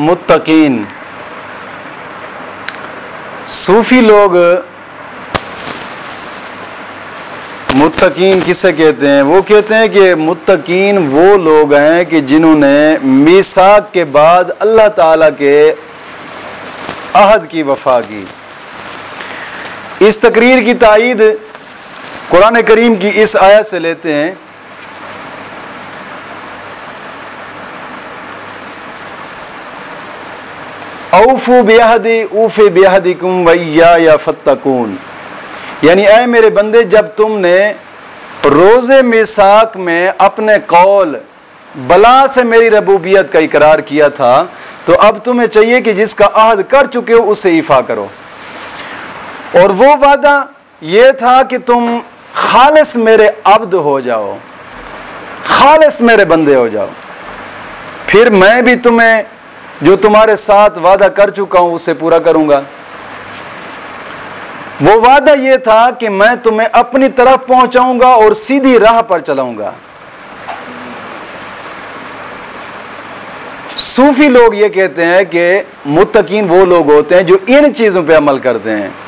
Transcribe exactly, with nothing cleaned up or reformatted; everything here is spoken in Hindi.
मुत्तकीन। सूफी लोग मुत्तकीन किसे कहते हैं? वो कहते हैं कि मुत्तकीन वो लोग हैं कि जिन्होंने मीसाक के बाद अल्लाह ताला के अहद की वफा की। इस तकरीर की तायीद कुरान करीम की इस आयत से लेते हैं, औफू बेहदी ऊफ़े बेहदिकुम वैया या फत्तकून, यानी ऐ मेरे बंदे, जब तुमने रोज़े मिसाक में अपने कौल बला से मेरी रबूबियत का इकरार किया था, तो अब तुम्हें चाहिए कि जिसका अहद कर चुके हो उससे ईफा करो। और वो वादा ये था कि तुम खालिस मेरे अब्द हो जाओ, खालिस मेरे बंदे हो जाओ, फिर मैं भी तुम्हें जो तुम्हारे साथ वादा कर चुका हूं उससे पूरा करूंगा। वो वादा ये था कि मैं तुम्हें अपनी तरफ पहुंचाऊंगा और सीधी राह पर चलाऊंगा। सूफी लोग ये कहते हैं कि मुत्तकीन वो लोग होते हैं जो इन चीजों पे अमल करते हैं।